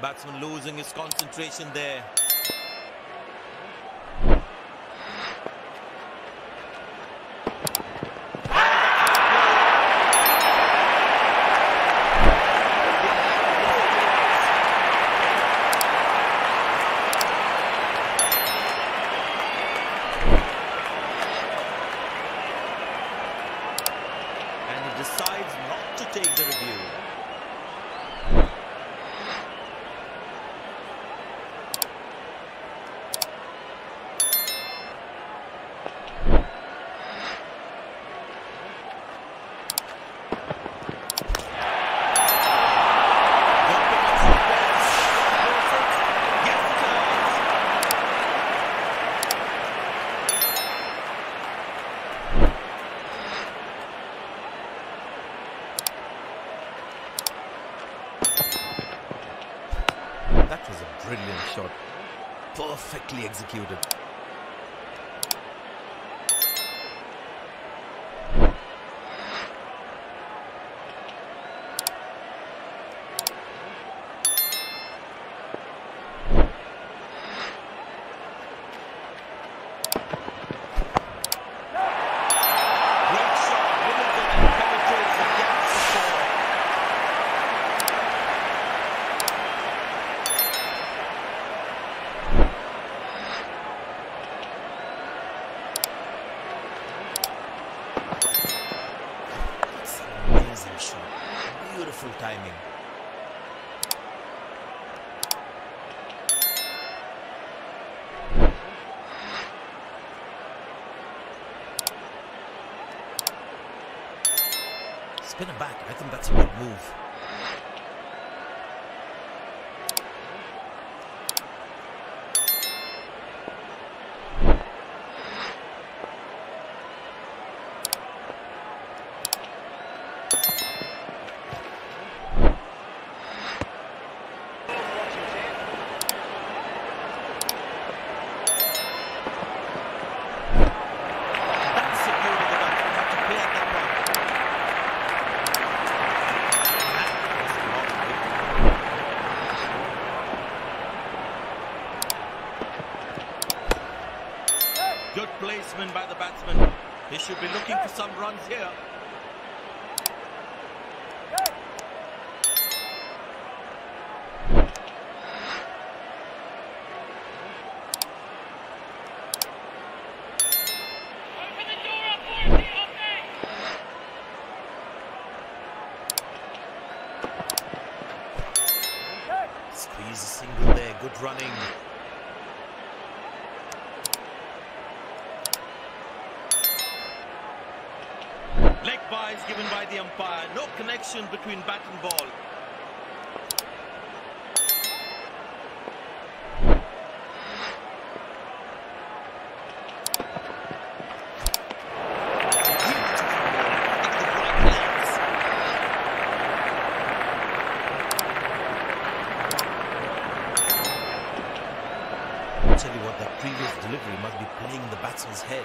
Batsman losing his concentration there. And he decides not to take the review. That was a brilliant shot. Perfectly executed. Great shot. Middleton and penetrates the gap for four. Amazing shot. Beautiful timing. Spinner back. I think that's a good move. Good placement by the batsman. He should be looking for some runs here. Squeeze a single there. Good running. Leg byes given by the umpire. No connection between bat and ball. I'll tell you what, that previous delivery must be playing the batsman's head.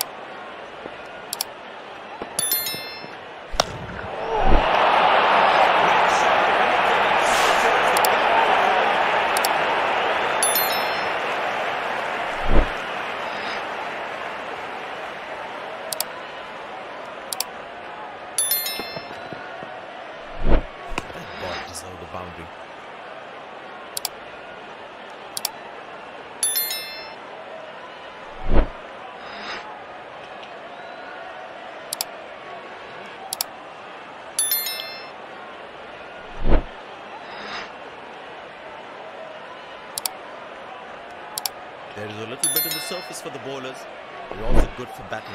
Deserve the boundary. There is a little bit in the surface for the bowlers. They're also good for batting.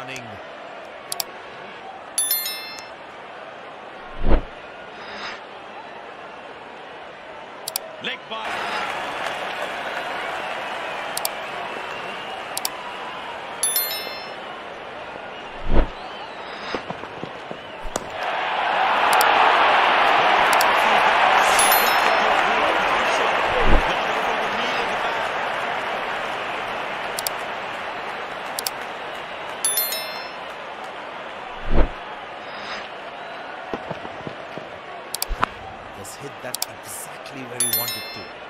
running. Leg by. Just hit that exactly where he wanted to.